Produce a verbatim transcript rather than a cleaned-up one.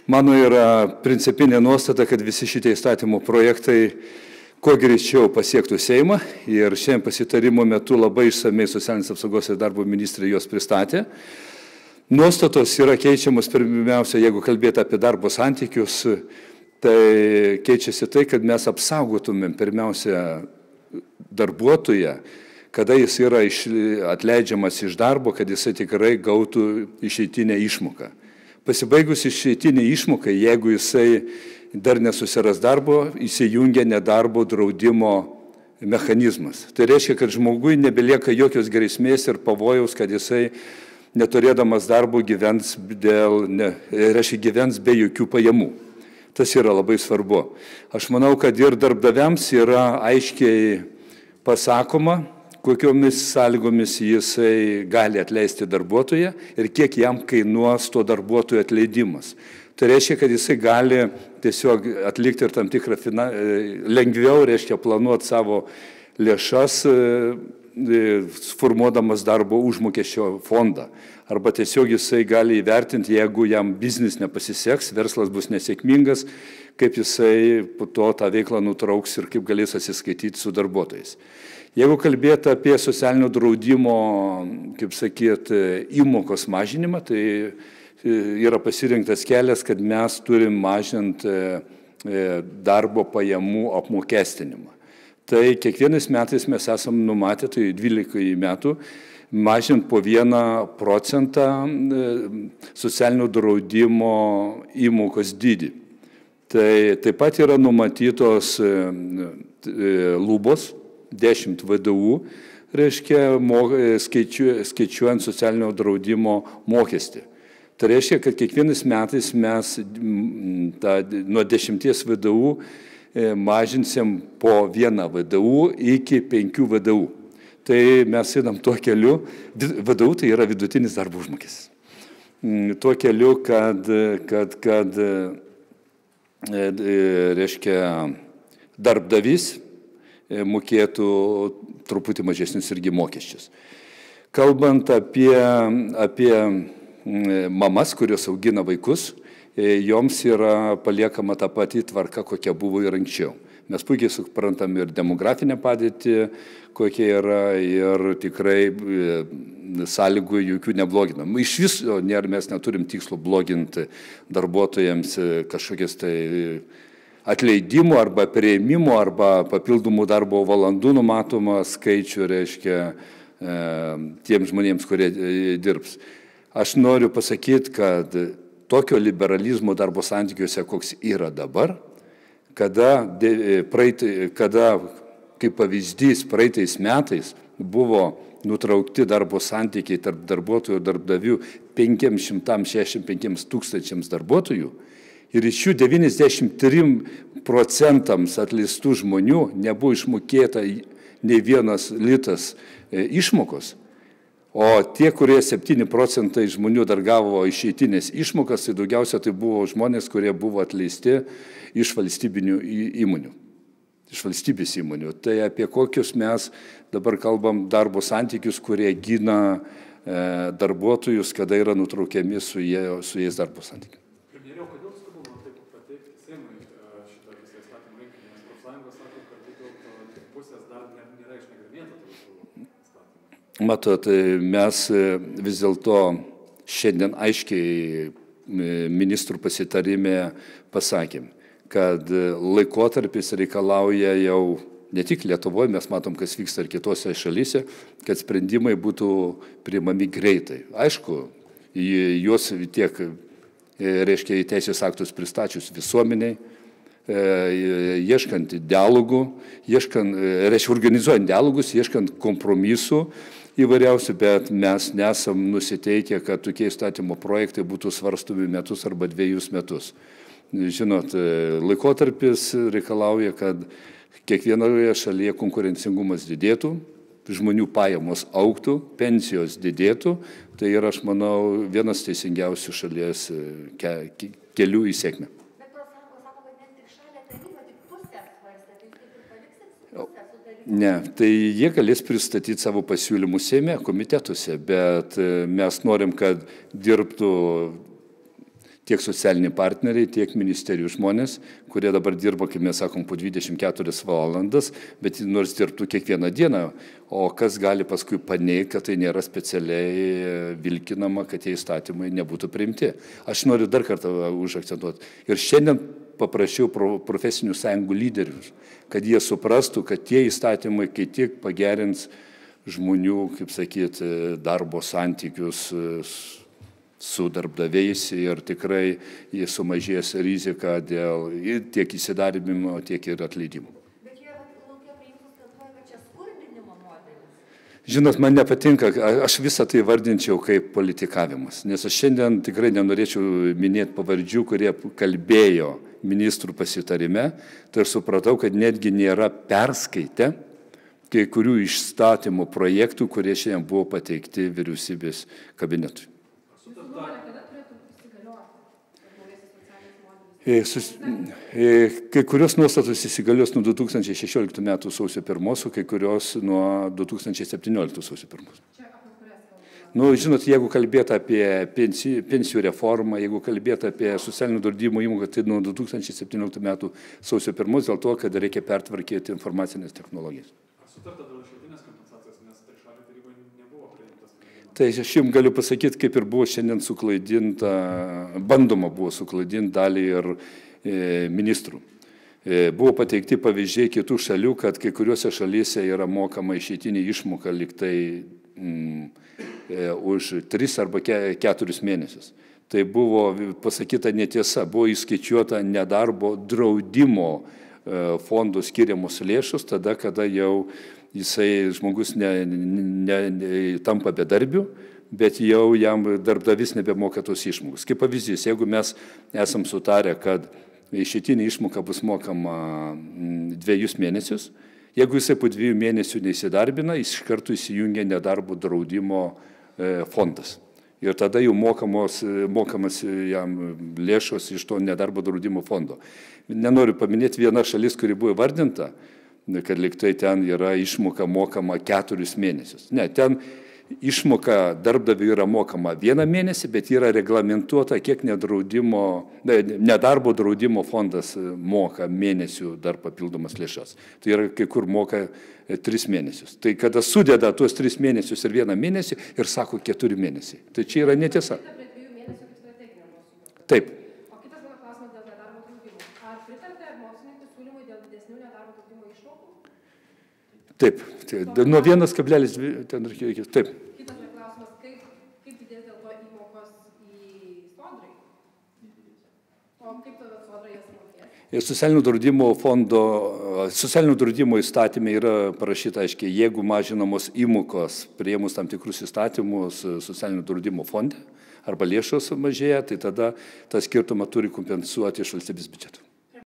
Mano yra principinė nuostata, kad visi šitie įstatymų projektai kuo greičiau pasiektų Seimą ir šiandien pasitarimo metu labai išsamei socialinės apsaugos ir darbo ministrė juos pristatė. Nuostatos yra keičiamos pirmiausia, jeigu kalbėti apie darbo santykius, tai keičiasi tai, kad mes apsaugotumėm pirmiausia darbuotoją, kada jis yra atleidžiamas iš darbo, kad jisai tikrai gautų išeitinę išmoką. Pasibaigus išeitinį išmoką, jeigu jisai dar nesusiras darbo, įsijungia nedarbo draudimo mechanizmas. Tai reiškia, kad žmogui nebelieka jokios grėsmės ir pavojaus, kad jisai neturėdamas darbo gyvens, dėl, ne, reiškia, gyvens be jokių pajamų. Tas yra labai svarbu. Aš manau, kad ir darbdaviams yra aiškiai pasakoma, kokiomis sąlygomis jisai gali atleisti darbuotoją ir kiek jam kainuos to darbuotojo atleidimas. Tai reiškia, kad jisai gali tiesiog atlikti ir tam tikrą fina... lengviau, reiškia, planuoti savo lėšas, formuodamas darbo užmokesčio fondą. Arba tiesiog jisai gali įvertinti, jeigu jam biznis nepasiseks, verslas bus nesėkmingas, kaip jisai po to tą veiklą nutrauks ir kaip galės atsiskaityti su darbuotojais. Jeigu kalbėti apie socialinio draudimo, kaip sakyt, įmokos mažinimą, tai yra pasirinktas kelias, kad mes turim mažinti darbo pajamų apmokestinimą. Tai kiekvienais metais mes esam numatę, tai dvylikai metų, mažinti po vieną procentą socialinio draudimo įmokos dydį. Tai taip pat yra numatytos lubos, dešimt V D U, reiškia, skaičiuojant socialinio draudimo mokestį. Tai reiškia, kad kiekvienais metais mes ta, nuo dešimties V D U mažinsim po vieną V D U iki penkių V D U. Tai mes einam tuo keliu, V D U tai yra vidutinis darbo užmokestis. Tuo keliu, kad, kad, kad reiškia, darbdavys mokėtų truputį mažesnius irgi mokesčius. Kalbant apie, apie mamas, kurios augina vaikus, joms yra paliekama ta pati tvarka, kokia buvo ir anksčiau. Mes puikiai suprantam ir demografinę padėtį, kokia yra, ir tikrai sąlygų jokių nebloginam. Iš viso mes neturim tikslo bloginti darbuotojams kažkokias tai atleidimų arba prieimimų arba papildomų darbo valandų numatomą skaičių, reiškia, tiems žmonėms, kurie dirbs. Aš noriu pasakyti, kad tokio liberalizmo darbo santykiuose, koks yra dabar, kada, praeitai, kada kaip pavyzdys, praeitais metais buvo nutraukti darbo santykiai tarp darbuotojų ir darbdavių penkiams šimtams šešiasdešimt penkiems tūkstančiams darbuotojų, ir iš jų devyniasdešimt trim procentams atleistų žmonių nebuvo išmokėta nei vienas litas išmokos, o tie, kurie septyni procentai žmonių dar gavo išeitinės išmokas, tai daugiausia tai buvo žmonės, kurie buvo atleisti iš valstybinių įmonių, iš valstybės įmonių. Tai apie kokius mes dabar kalbam darbo santykius, kurie gina darbuotojus, kada yra nutraukiami su, jie, su jais darbo santykiai. Matot, mes vis dėlto šiandien aiškiai ministrų pasitarime pasakėm, kad laikotarpis reikalauja jau ne tik Lietuvoje, mes matom, kas vyksta ir kitose šalyse, kad sprendimai būtų priimami greitai. Aišku, juos tiek, reiškia, į teisės aktus pristačius visuomeniai, ieškant dialogų, ieškant, reiškia, organizuojant dialogus, ieškant kompromisų įvairiausių, bet mes nesam nusiteikę, kad tokie įstatymo projektai būtų svarstomi metus arba dviejus metus. Žinot, laikotarpis reikalauja, kad kiekvienoje šalyje konkurencingumas didėtų, žmonių pajamos augtų, pensijos didėtų, tai yra, aš manau, vienas teisingiausių šalies ke, kelių į sėkmę. Ne, tai jie galės pristatyti savo pasiūlymus Seime, komitetuose, bet mes norim, kad dirbtų tiek socialiniai partneriai, tiek ministerijų žmonės, kurie dabar dirba, kaip mes sakom, po dvidešimt keturias valandas, bet nors dirbtų kiekvieną dieną, o kas gali paskui paneigti, kad tai nėra specialiai vilkinama, kad tie įstatymai nebūtų priimti. Aš noriu dar kartą užakcentuoti. Ir šiandien paprašiau profesinių sąjungų lyderius, kad jie suprastų, kad tie įstatymai kai tik pagerins žmonių, kaip sakyti, darbo santykius su darbdaviais ir tikrai jie sumažės rizika dėl tiek įsidarbinimo, tiek ir atleidimų. Bet jie laukia priimtus galvoja, kad čia skurdinimo modelis. Žinot, man nepatinka, aš visą tai vardinčiau kaip politikavimas, nes aš šiandien tikrai nenorėčiau minėti pavardžių, kurie kalbėjo ministrų pasitarime, tai aš supratau, kad netgi nėra perskaitę kai kurių įstatymų projektų, kurie šiandien buvo pateikti vyriausybės kabinetui. Kai kurios nuostatos įsigalios nuo du tūkstančiai šešioliktų metų sausio pirmos, o kai kurios nuo du tūkstančiai septynioliktų sausio pirmos. Nu, žinot, jeigu kalbėtų apie pensijų, pensijų reformą, jeigu kalbėtų apie socialinių draudimo įmoką, tai nuo du tūkstančiai septynioliktų metų sausio pirmos dėl to, kad reikia pertvarkyti informacinės technologijas. Sutarta dėl išeitinės kompensacijos, nes trišalėje taryboje nebuvo priimtas. Tai aš jums galiu pasakyti, kaip ir buvo šiandien suklaidinta, bandoma buvo suklaidinti dalį ir e, ministrų. E, buvo pateikti pavyzdžiai kitų šalių, kad kai kuriuose šalyse yra mokama išeitinė išmoka liktai mm, e, už tris arba keturis mėnesius. Tai buvo pasakyta netiesa, buvo įskaičiuota nedarbo draudimo e, fondų skiriamos lėšos tada, kada jau jisai žmogus ne, ne, ne, tampa bedarbiu, bet jau jam darbdavys nebemoka tos išmokos. Kaip pavyzdys, jeigu mes esam sutarę, kad išeitinė išmoka bus mokama dviejus mėnesius, jeigu jisai po dviejų mėnesių neįsidarbina, jis iš karto įsijungia nedarbo draudimo fondas. Ir tada jau mokamos, mokamas jam lėšos iš to nedarbo draudimo fondo. Nenoriu paminėti vieną šalis, kuri buvo vardinta, kad liktai ten yra išmoka mokama keturis mėnesius. Ne, ten išmoka darbdaviui yra mokama vieną mėnesį, bet yra reglamentuota, kiek nedraudimo, ne, nedarbo draudimo fondas moka mėnesių dar papildomas lėšas. Tai yra kai kur moka tris mėnesius. Tai kada sudeda tuos tris mėnesius ir vieną mėnesį ir sako keturi mėnesiai. Tai čia yra netiesa. Taip. Taip, tai, nuo vienas kablelis dvi, ten reikia, taip. Kitas klausimas, kaip, kaip didės dėl to įmokos į sodrai? O kaip tada sodra jas mokės? Socialinio draudimo fondo, socialinio draudimo įstatymė yra parašyta, aiškiai, jeigu mažinamos įmokos priėmus tam tikrus įstatymus socialinio draudimo fonde arba lėšos mažėja, tai tada tą skirtumą turi kompensuoti iš valstybės biudžeto.